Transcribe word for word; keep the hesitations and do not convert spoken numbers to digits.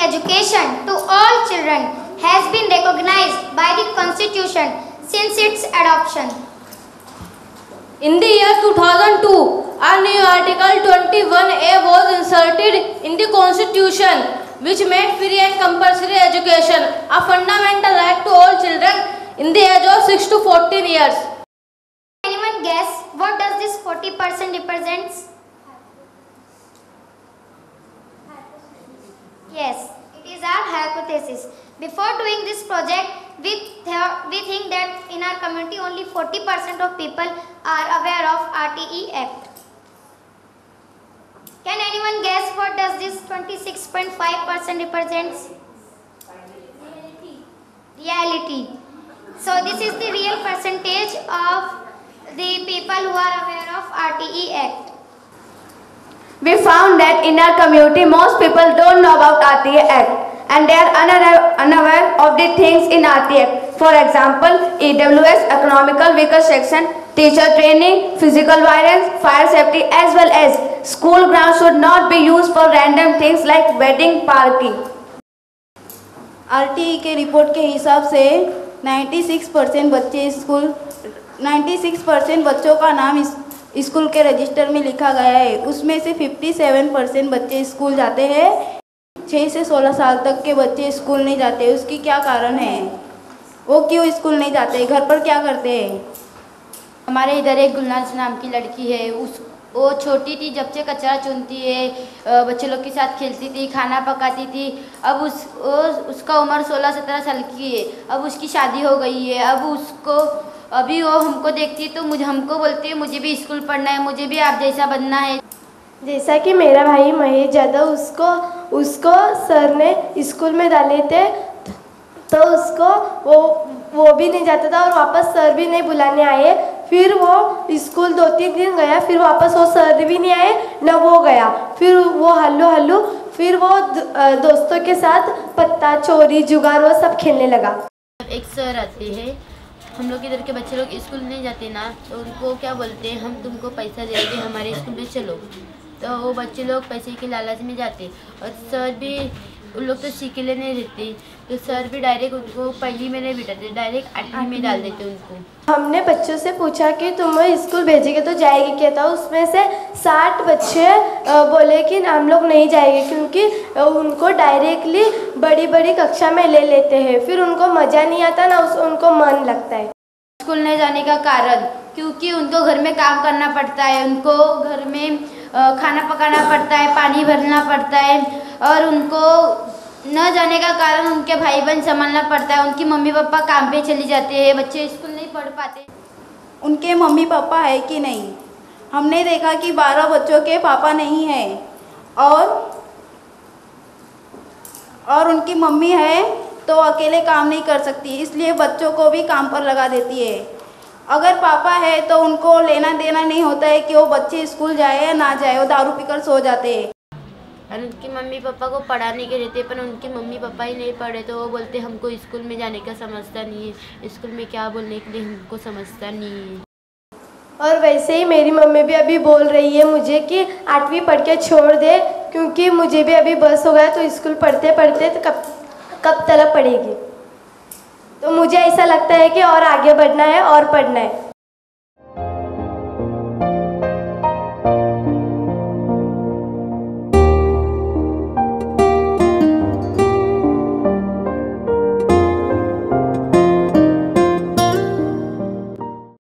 education to all children has been recognized by the Constitution since its adoption. In the year two thousand two, a new Article twenty-one A was inserted in the Constitution, which made free and compulsory education a fundamental right to all children in the age of six to fourteen years. Anyone guess what does this forty percent represents? Yes, it is our hypothesis. Before doing this project, we, th we think that in our community only forty percent of people are aware of R T E Act. Can anyone guess what does this twenty-six point five percent represents? Reality. Reality. So this is the real percentage of the people who are aware of R T E Act. We found that in our community most people don't know about R T E Act and they are unaware of the things in R T E Act. For example, E W S, economical weaker section, teacher training, physical violence, fire safety, as well as school grounds should not be used for random things like wedding parking. R T E के report के हिसाब से छियानवे percent बच्चे school छियानवे percent बच्चों का नाम इस स्कूल के रजिस्टर में लिखा गया है। उसमें से सत्तावन परसेंट बच्चे स्कूल जाते हैं। छः से सोलह साल तक के बच्चे स्कूल नहीं जाते। उसकी क्या कारण है? वो क्यों स्कूल नहीं जाते? घर पर क्या करते हैं? हमारे इधर एक गुलनाज नाम की लड़की है। उस वो छोटी थी जब से कचरा चुनती है, बच्चे लोग के साथ खेलती थी, खाना पकाती थी। अब उस वो, उसका उम्र सोलह सत्रह साल की है। अब उसकी शादी हो गई है। अब उसको अभी वो हमको देखती है तो मुझे हमको बोलती है मुझे भी स्कूल पढ़ना है, मुझे भी आप जैसा बनना है। जैसा कि मेरा भाई महेश यादव, उसको उसको सर ने स्कूल में डाले थे तो उसको वो वो भी नहीं जाता था और वापस सर भी नहीं बुलाने आए। फिर वो स्कूल दो तीन दिन गया, फिर वापस वो सर भी नहीं आए न वो गया। फिर वो हल्लू हल्लू फिर वो दोस्तों के साथ पत्ता चोरी जुगार वो सब खेलने लगा। एक सर आते हैं, हम लोग इधर के बच्चे लोग स्कूल नहीं जाते ना, तो उनको क्या बोलते हैं, हम तुमको पैसा देंगे हमारे स्कूल में चलो। तो वो बच्चे लोग पैसे के लालच में जाते और सर भी उन लोग तो सीखले नहीं रहते, तो सर भी डायरेक्ट उनको पहली में नहीं बिठाते, डायरेक्ट आठवीं में डाल देते उनको। हमने बच्चों से पूछा कि तुम स्कूल भेजेंगे तो जाएगी क्या, था उसमें से साठ बच्चे बोले कि हम लोग नहीं जाएंगे क्योंकि उनको डायरेक्टली बड़ी बड़ी कक्षा में ले लेते हैं, फिर उनको मज़ा नहीं आता ना उस उनको मन लगता है। स्कूल नहीं जाने का कारण क्योंकि उनको घर में काम करना पड़ता है, उनको घर में खाना पकाना पड़ता है, पानी भरना पड़ता है और उनको न जाने का कारण उनके भाई बहन संभालना पड़ता है। उनकी मम्मी पापा काम पे चली जाते हैं, बच्चे स्कूल नहीं पढ़ पाते। उनके मम्मी पापा है कि नहीं? हमने देखा कि बारह बच्चों के पापा नहीं है और और उनकी मम्मी है तो अकेले काम नहीं कर सकती, इसलिए बच्चों को भी काम पर लगा देती है। अगर पापा है तो उनको लेना देना नहीं होता है कि वो बच्चे स्कूल जाए या ना जाए, वो दारू पीकर सो जाते हैं। और उनकी मम्मी पापा को पढ़ाने के रहते पर उनके मम्मी पापा ही नहीं पढ़े तो वो बोलते हमको स्कूल में जाने का समझता नहीं है, स्कूल में क्या बोलने के लिए हमको समझता नहीं है। और वैसे ही मेरी मम्मी भी अभी बोल रही है मुझे कि आठवीं पढ़ के छोड़ दे क्योंकि मुझे भी अभी बस हो गया तो स्कूल पढ़ते पढ़ते तो कब कब तक पढ़ेगी। तो मुझे ऐसा लगता है कि और आगे बढ़ना है और पढ़ना है।